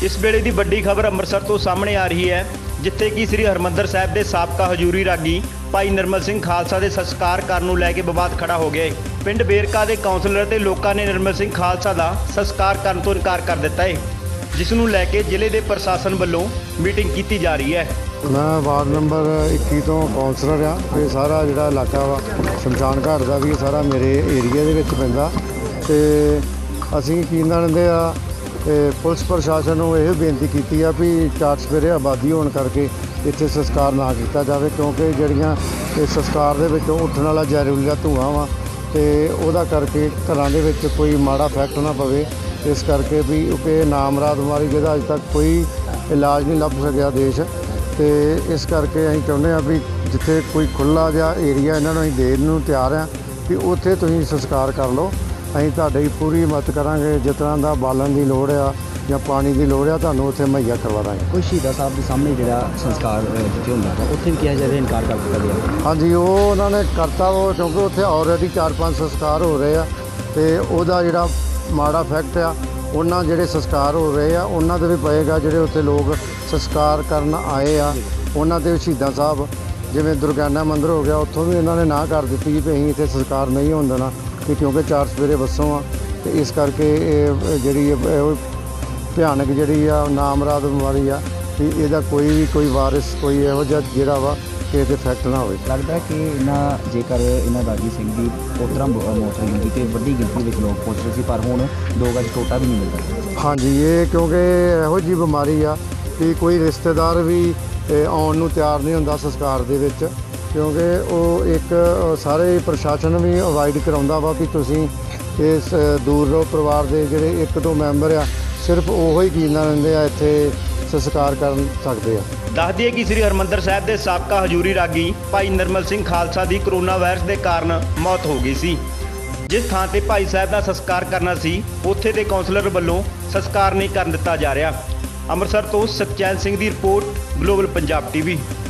इस वेले की वड्डी खबर अमृतसर तो सामने आ रही है, जिथे कि श्री हरमंदर साहिब के साबका हजूरी रागी भाई निर्मल सिंह खालसा के संस्कार करन नूं लैके विवाद खड़ा हो गया है। पिंड बेरका के काउंसलर ते लोगों ने निर्मल सिंह खालसा का संस्कार करन तो इनकार कर दिता है, जिस नूं लैके जिले के प्रशासन वालों मीटिंग की जा रही है। मैं वार्ड नंबर 21 तो काउंसलर हाँ। ये सारा जिहड़ा इलाका वा शमशान घाट का भी सारा मेरे एरिया दे विच पैंदा ते असीं यकीन रहिंदे आ पुलिस प्रशासन नूं यह बेनती की है भी चार सवेरे आबादी होने करके इत्थे संस्कार ना किया जाए, क्योंकि जड़ियाँ संस्कार दे विचों उठण वाला जहरीला धुआं वा ते उहदा करके घरां दे विच कोई माड़ा इफैक्ट ना पवे। इस करके भी कि नामराद बीमारी जिहदा अज तक कोई इलाज नहीं लभ सकिया देश, तो इस करके असीं चाहुंदे आ भी जिथे कोई खुला जिहा एरिया इन्हां नूं असीं देण नूं तैयार आ कि उत्थे तुसीं संस्कार कर लो। असीं तुहाडी पूरी मदद करांगे, जिस तरह दा बालन की लोड़ आ या पानी की लोड़ आ तुहानूं उत्थे मुहैया करवा दांगे। कोई शहीदा साहब के सामने जिहड़ा संस्कार जिथे हुंदा है उत्थे भी किया जाए इनकार कर दिता गया। हाँ जी, वो उन्होंने करता वो क्योंकि उत्थे ऑलरेडी 4-5 संस्कार हो रहे हैं, तो वह जिहड़ा माड़ा इफैक्ट आ उन्होंने जिहड़े संस्कार हो रहे हैं उन्होंने भी पएगा। जिहड़े उत्थे लोग संस्कार करन आए आ उन्होंने ते शहीदां साहब जिवें दुर्गाना मंदिर हो गया उत्थों भी इन्होंने ना कर दी भी असीं इत्थे संस्कार नहीं होण देना, कि क्योंकि चार सवेरे बसों आ, तो इस करके जिहड़ी भयानक जिहड़ी आ नामराद बीमारी आ कि इहदा कोई वारिस कोई इहो जिहा जिहड़ा वा कि इहते इफैक्ट ना होवे। लगता है कि इन्हां जेकर इन्हां रागी सिंह की पोतरा मौत होई हुंदी तो वड्डी गिनती में लोग पहुँच रहे थे, पर हुण 2 गज टोटा भी नहीं मिलता। हाँ जी, ये क्योंकि इहो जी बीमारी आ कि कोई रिश्तेदार भी आउण नूं तैयार नहीं हुंदा संस्कार दे विच, क्योंकि वो एक सारे प्रशासन भी अवॉइड कराउंदा वा कि तुसीं इस दूर रहो परिवार के जिहड़े 1-2 मैंबर आ सिर्फ ओहो ही कीना रहिंदे आ इत्थे संस्कार कर सकते हैं। दस दिए कि श्री हरमंदर साहिब के साबका हजूरी रागी भाई निर्मल सिंह खालसा की कोरोना वायरस के कारण मौत हो गई सी। जिस थां ते भाई साहब का संस्कार करना सी उत्थे दे काउंसलर वालों संस्कार नहीं कर दिता जा रहा। अमृतसर तो सचैन सिंह की रिपोर्ट, ग्लोबल पंजाब TV।